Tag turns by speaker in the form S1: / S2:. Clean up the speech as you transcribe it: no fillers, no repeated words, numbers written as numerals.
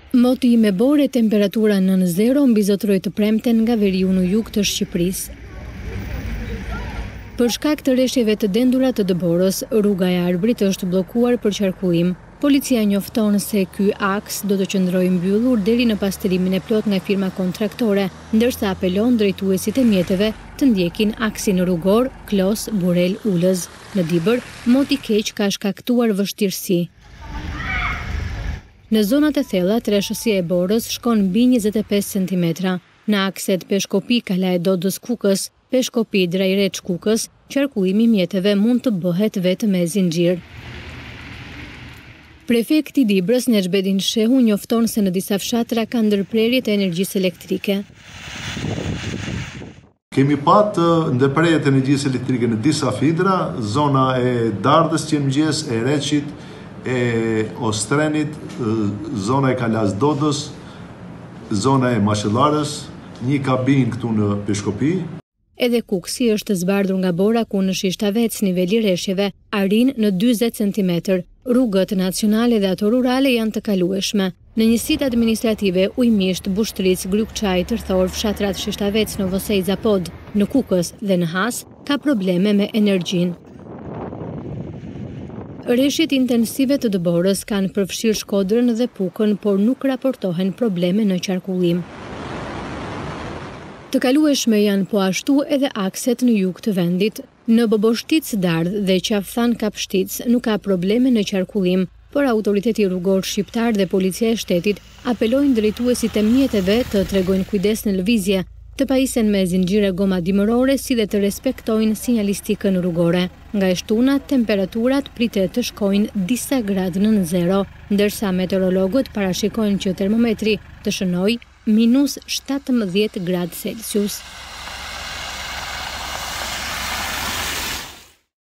S1: Moti me bore temperatura nën zero mbi zotroj të premten nga veriu në jug të Shqipërisë. Për shkak të rreshjeve të dendura të dëborës, rruga e Arbrit është bllokuar për qarkullim. Policia njofton se ky aks do të qëndrojë mbyllur deri në pasterimin e plot nga firma kontraktore, ndërsa apelon drejtuesit e mjeteve të ndjekin aksin rrugor Klos-Burel-Ulëz. Në Dibër, moti keq ka shkaktuar vështirësi. Në zonat e thella, trashësia e borës shkon mbi 25 cm. Në akset Peshkopi-Kala e Dodës Kukës, Peshkopi-Drajreç Kukës, qarkullimi i mjeteve mund të bëhet vetëm me zinxhir. Prefekti i Dibrës Nexhbedin Shehu njofton se në disa fshatra ka ndërprerje të energjisë elektrike.
S2: Kemi patë ndërprerje të energjisë elektrike në disa fidra, zona e Dardhës qëmëngjes, e Reçit, e Ostrenit, zona e Kalas Dodës, zona e Mashëllarës, një kabin këtu në Peshkopi.
S1: Edhe Kuksi është zbardhur nga bora ku në Shishtavec niveli rreshjeve arrin në 40 cm. Rrugët nacionale dhe ato rurale janë të kalueshme. Në njësitë administrative Ujmisht, Bushtric, Glykçaj, Tërthor, fshatrat Shishtavec, Novosej, Zapod, në Kukës dhe në Has ka probleme me energjinë. Rreshjet intensive të dëborës kanë përfshirë Shkodrën dhe Pukën, por nuk raportohen probleme në qarkullim. Të kalueshme janë po ashtu edhe akset në jug të vendit. Në Boboshtic-Dardh dhe Qafthan-Kapshtic nuk ka probleme në qarkullim, por autoriteti rrugor shqiptar dhe policia e shtetit apelojnë drejtuesit e mjeteve të tregojnë kujdes në lëvizje, të pajisen me zinxhire goma dimërore si dhe të respektojnë sinjalistikën rrugore. Nga e shtuna, temperaturat pritet të shkojnë disa gradë nën zero, ndërsa meteorologët parashikojnë që termometri të shënojë -17 gradë Celsius.